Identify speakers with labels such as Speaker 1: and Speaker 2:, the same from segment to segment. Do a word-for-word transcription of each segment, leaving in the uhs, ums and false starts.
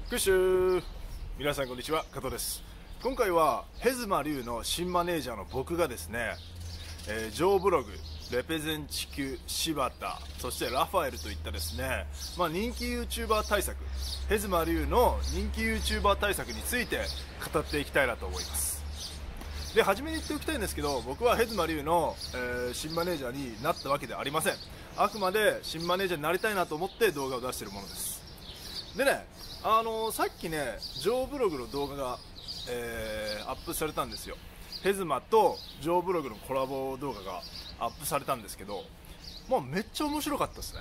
Speaker 1: クッシュー。皆さんこんにちは、加藤です。今回はヘズマリュウの新マネージャーの僕がですね、えー、ジョーブログ、レペゼン地球、柴田、そしてラファエルといったですね、まあ、人気 YouTuber 対策、ヘズマリュウの人気 YouTuber 対策について語っていきたいなと思います。で、初めに言っておきたいんですけど、僕はヘズマリュウの、えー、新マネージャーになったわけではありません。あくまで新マネージャーになりたいなと思って動画を出しているものです。でね、あのー、さっきね、ジョーブログの動画が、えー、アップされたんですよ。ヘズマとジョーブログのコラボ動画がアップされたんですけど、まあ、めっちゃ面白かったですね。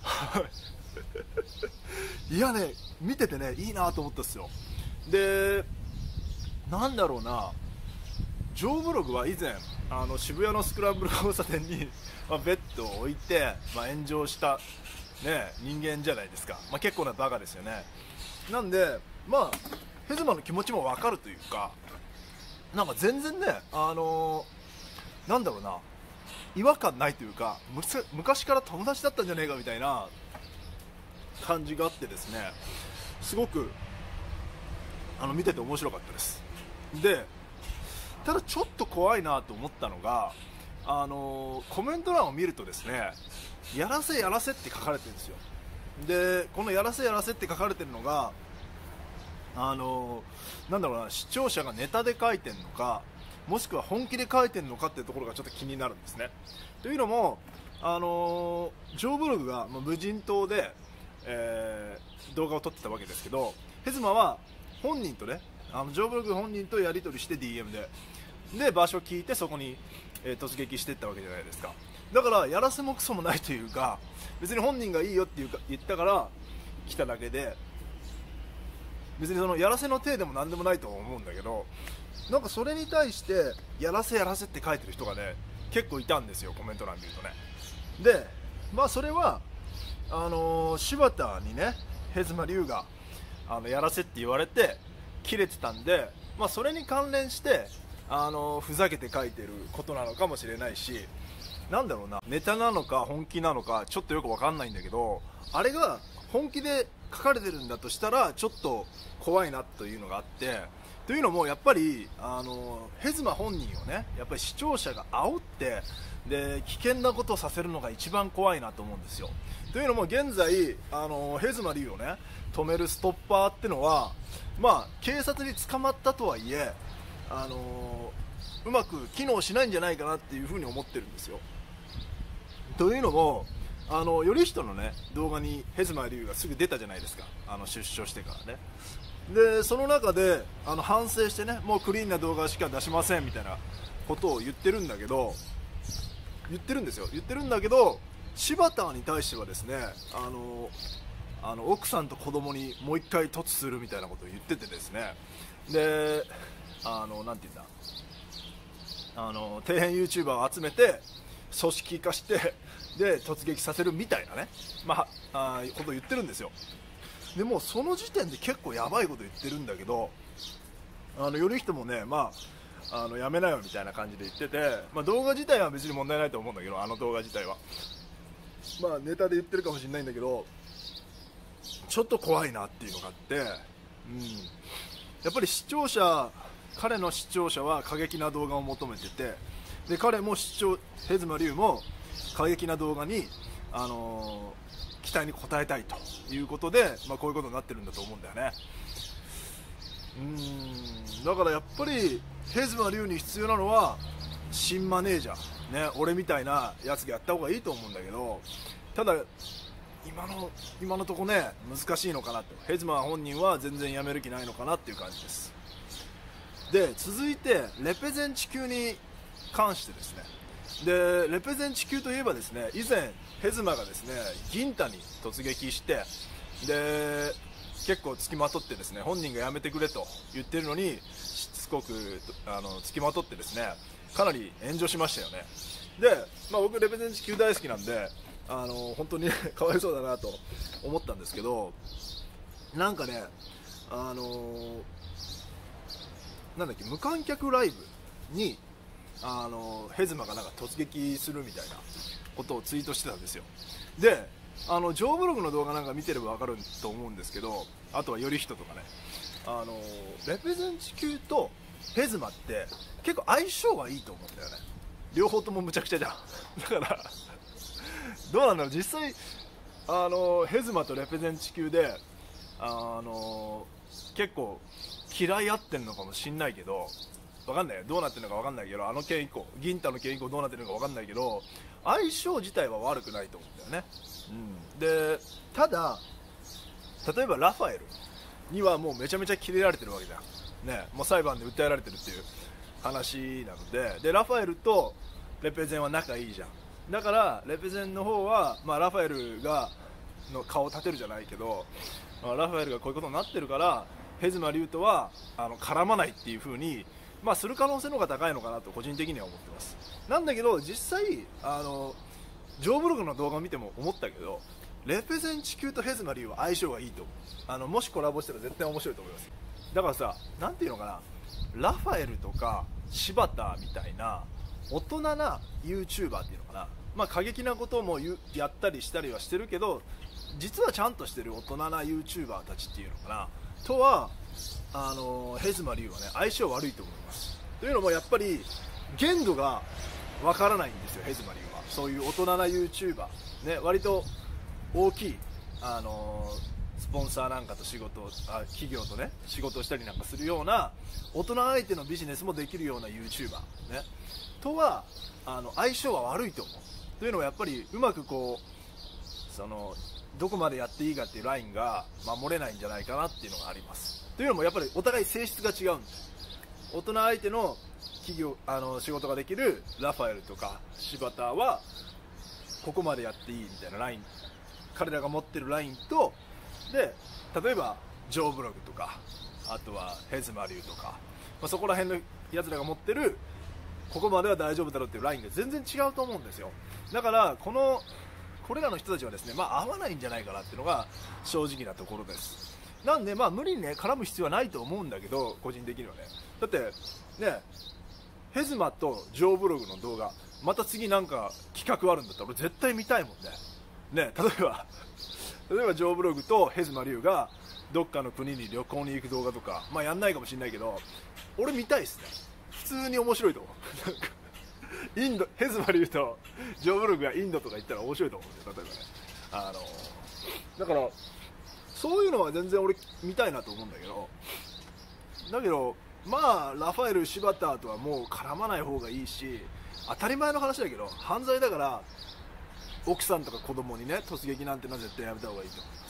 Speaker 1: いやね、見ててね、いいなと思ったっすよ。で、なんだろうな、ジョーブログは以前、あの渋谷のスクランブル交差点に、まあ、ベッドを置いて、まあ、炎上した、ね、人間じゃないですか。まあ、結構なバカですよね。なんで、まあ、ヘズマの気持ちも分かるというか、なんか全然ね、あのー、なんだろうな、違和感ないというか、む昔から友達だったんじゃねえかみたいな感じがあってですね、すごくあの見てて面白かったです。で、ただちょっと怖いなと思ったのが、あのー、コメント欄を見るとですね、やらせやらせって書かれてるんですよ。で、このやらせやらせって書かれてるのが、あのー、なんだろうな、視聴者がネタで書いてるのか、もしくは本気で書いてるのかっていうところがちょっと気になるんですね。というのも、あのー、ジョーブログが無人島で、えー、動画を撮ってたわけですけど、ヘズマは本人とね、あのジョーブログ本人とやり取りして ディーエム で、で場所を聞いてそこに、えー、突撃していったわけじゃないですか。だからやらせもクソもないというか、別に本人がいいよっていうか言ったから来ただけで、別にそのやらせの体でも何でもないと思うんだけど、なんかそれに対してやらせやらせって書いてる人がね、結構いたんですよ、コメント欄見るとね。で、まあそれはあのー、柴田にね、ヘズマリュウがあのやらせって言われて切れてたんで、まあそれに関連してあのー、ふざけて書いてることなのかもしれないし、なんだろうな、ネタなのか本気なのかちょっとよく分かんないんだけど、あれが本気で書かれてるんだとしたらちょっと怖いなというのがあって、というのもやっぱりあのヘズマ本人をね、やっぱり視聴者が煽ってで危険なことをさせるのが一番怖いなと思うんですよ。というのも現在あのヘズマリュウをね止めるストッパーってのは、まあ警察に捕まったとはいえ、あのうまく機能しないんじゃないかなっていうふうに思ってるんですよ。というのも、あの頼仁のね動画にヘズマリュウがすぐ出たじゃないですか、あの出所してからね。でその中であの反省してね、もうクリーンな動画しか出しませんみたいなことを言ってるんだけど、言ってるんですよ言ってるんだけど、柴田に対してはですね、あのあの奥さんと子供にもう一回突するみたいなことを言っててですね、で、あのなんて言うんだ、あの底辺 YouTuber を集めて組織化してで突撃させるみたいなね、まあ、あことを言ってるんですよ。でもうその時点で結構やばいこと言ってるんだけど、あの頼仁もね、まあ、あのやめなよみたいな感じで言ってて、まあ、動画自体は別に問題ないと思うんだけど、あの動画自体はまあネタで言ってるかもしれないんだけど、ちょっと怖いなっていうのがあって、うん、やっぱり視聴者彼の視聴者は過激な動画を求めてて、で彼も視聴ヘズマリュウも過激な動画に、あのー、期待に応えたいということで、まあ、こういうことになってるんだと思うんだよね。うーん、だからやっぱりヘズマリュウに必要なのは新マネージャー、ね、俺みたいなやつがやった方がいいと思うんだけど、ただ今の今のとこね難しいのかなと。ヘズマ本人は全然やめる気ないのかなっていう感じです。で、続いてレペゼン地球に関してですね、でレペゼン地球といえばですね、以前ヘズマがですね銀太に突撃してで結構つきまとってですね、本人がやめてくれと言ってるのにしつこくあのつきまとってですね、かなり炎上しましたよね。で、まあ、僕レペゼン地球大好きなんで、あの本当に、ね、かわいそうだなと思ったんですけど、なんかね、あのー、なんだっけ、無観客ライブにあのヘズマがなんか突撃するみたいなことをツイートしてたんですよ。であのジョーブログの動画なんか見てれば分かると思うんですけど、あとはより人とかね、あのレペゼン地球とヘズマって結構相性がいいと思うんだよね。両方ともむちゃくちゃじゃんだからどうなんだろう、実際あのヘズマとレペゼン地球であの結構嫌い合ってるのかもしんないけど、分かんないよ、どうなってるのか分かんないけど、あの件以降、銀太の件以降どうなってるのか分かんないけど、相性自体は悪くないと思うんだよね、うん、でただ例えばラファエルにはもうめちゃめちゃキレられてるわけじゃん、ね、もう裁判で訴えられてるっていう話なので、でラファエルとレペゼンは仲いいじゃん。だからレペゼンの方は、まあ、ラファエルがの顔を立てるじゃないけど、まあ、ラファエルがこういうことになってるからヘズマリュウとはあの絡まないっていう風に、まあ、する可能性の方が高いのかなと個人的には思ってます。なんだけど実際あのジョーブログの動画を見ても思ったけど、レペゼン地球とヘズマリュウは相性がいいと思う。あのもしコラボしたら絶対面白いと思います。だからさ、なんていうのかな、ラファエルとか柴田みたいな大人な YouTuber っていうのかな、まあ、過激なこともやったりしたりはしてるけど、実はちゃんとしてる大人な YouTuber たちっていうのかなとはあのヘズマリュウはね相性悪いと思います。というのもやっぱり限度がわからないんですよ、ヘズマリュウは。そういう大人な YouTuber、ね、割と大きいあのスポンサーなんかと仕事をあ企業とね仕事をしたりなんかするような大人相手のビジネスもできるような YouTuber、ね、とはあの相性は悪いと思う。というのはやっぱりうまくこうそのどこまでやっていいかっていうラインが守れないんじゃないかなっていうのがあります。というのもやっぱりお互い性質が違うんです。大人相手の企業あの仕事ができるラファエルとか柴田はここまでやっていいみたいなライン、彼らが持ってるラインと、で例えばジョーブログとかあとはヘズマリュウとか、まあ、そこら辺のやつらが持ってるここまでは大丈夫だろうっていうラインが全然違うと思うんですよ。だからこのこれらの人たちはですね、まあ、合わないんじゃないかなっていうのが正直なところです。なんでまあ無理にね絡む必要はないと思うんだけど、個人的にはね、だってねヘズマとジョーブログの動画また次なんか企画あるんだったら俺絶対見たいもんね。ね例えば例えばジョーブログとヘズマリュウがどっかの国に旅行に行く動画とか、まあやんないかもしれないけど俺見たいっすね。普通に面白いと思うなんかインドヘズマリュウとジョーブログがインドとか行ったら面白いと思うんですよ、例えばね。あのだからそういうのは全然俺見たいなと思うんだけど、だけどまあラファエル柴田とはもう絡まない方がいいし、当たり前の話だけど犯罪だから奥さんとか子供にね突撃なんてのは絶対やめた方がいいと思います、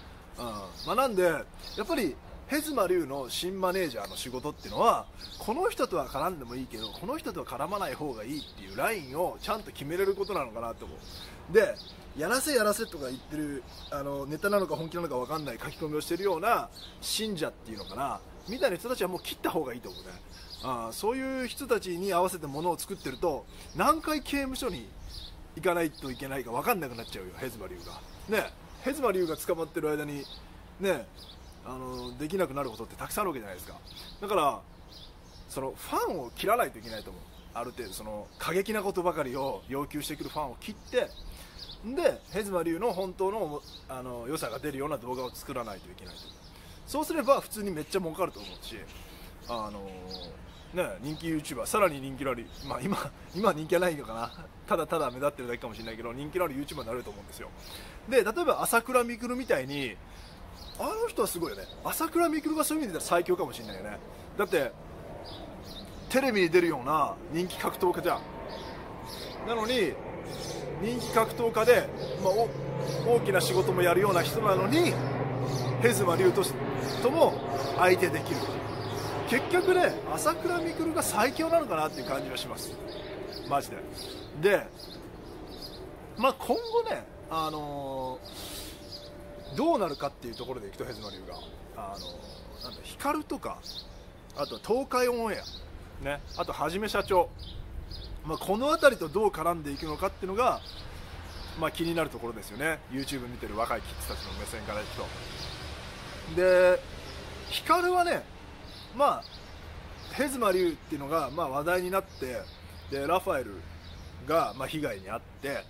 Speaker 1: うんまあ、なんでやっぱりヘズマリュウの新マネージャーの仕事っていうのはこの人とは絡んでもいいけどこの人とは絡まない方がいいっていうラインをちゃんと決めれることなのかなと思う。でやらせやらせとか言ってるあのネタなのか本気なのか分かんない書き込みをしてるような信者っていうのかなみたいな人たちはもう切った方がいいと思うね。あそういう人たちに合わせてものを作ってると何回刑務所に行かないといけないか分かんなくなっちゃうよ、ヘズマリュウがね。ヘズマリュウが捕まってる間にねあのできなくなることってたくさんあるわけじゃないですか。だからそのファンを切らないといけないと思う。ある程度その過激なことばかりを要求してくるファンを切ってでヘズマリュウの本当のあの良さが出るような動画を作らないといけないと。そうすれば普通にめっちゃ儲かると思うし、あのね、人気 YouTuber さらに人気のある、まあ、今今人気はないのかな、ただただ目立ってるだけかもしれないけど人気のある YouTuber になれると思うんですよ。で例えば朝倉未来みたいにあの人はすごいよね。朝倉未来がそういう意味で言ったら最強かもしれないよね。だってテレビに出るような人気格闘家じゃん。なのに人気格闘家で、まあ、お大きな仕事もやるような人なのにヘズマリュウととも相手できる。結局ね朝倉未来が最強なのかなっていう感じがしますマジで。でまあ今後ねあのー、どうなるかっていうところでいくとヘズマリュウがあのー、なんだ光とかあとは東海オンエアね、あとはじめ社長、まあ、この辺りとどう絡んでいくのかっていうのが、まあ、気になるところですよね。 YouTube 見てる若いキッズたちの目線からいくと。で光はねまあヘズマリュウっていうのがまあ話題になって、でラファエルがまあ被害に遭って、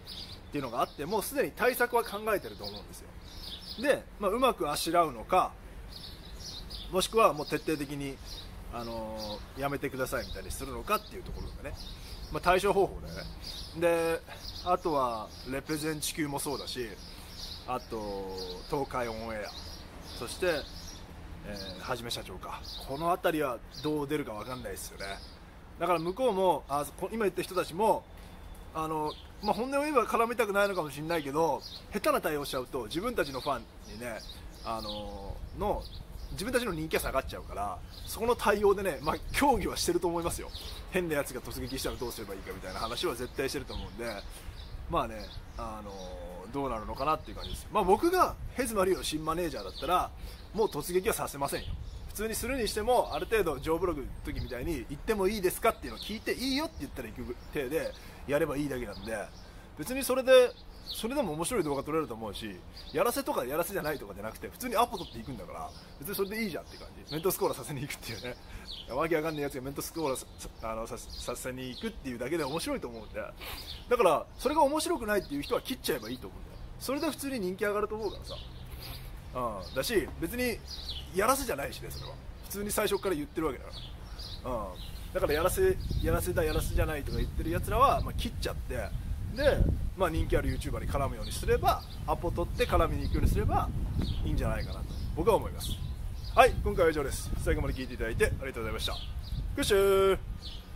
Speaker 1: っていうのがあって、もうすでに対策は考えてると思うんですよ。で、まあ、うまくあしらうのか、もしくはもう徹底的に、あのー、やめてくださいみたいにするのかっていうところがね、まあ、対処方法だよね。で、あとはレペゼン地球もそうだし、あと東海オンエア、そして、えー、はじめ社長か、この辺りはどう出るか分かんないですよね。だから向こうも、あ、今言った人たちも、あのまあ、本音を言えば絡みたくないのかもしれないけど、下手な対応しちゃうと自分たちのファンにね、あのの自分たちの人気が下がっちゃうから、そこの対応でね、まあ、協議はしてると思いますよ。変なやつが突撃したらどうすればいいかみたいな話は絶対してると思うんで、まあね、あのどうなるのかなっていう感じです。まあ、僕がヘズマリオの新マネージャーだったらもう突撃はさせませんよ。普通にするにしても、ある程度ジョーブログの時みたいに行ってもいいですかっていうのを聞いて、いいよって言ったら行く程でやればいいだけなんで、別にそれでそれでも面白い動画撮れると思うし、やらせとかやらせじゃないとかじゃなくて、普通にアポ取っていくんだから、別にそれでいいじゃんって感じ。メントスコーラさせに行くっていうね、わけわかんないやつがメントスコーラ さ, あの さ, させに行くっていうだけで面白いと思うんで、だからそれが面白くないっていう人は切っちゃえばいいと思うんだよ。それで普通に人気上がると思うからさ、うん、だし別にやらせじゃないしね、それは普通に最初から言ってるわけだから、うん、だからやらせやらせだやらせじゃないとか言ってるやつらは、まあ、切っちゃって、で、まあ、人気ある YouTuber に絡むようにすれば、アポ取って絡みに行くようにすればいいんじゃないかなと僕は思います。はい、今回は以上です。最後まで聞いていただいてありがとうございました。グッシュー。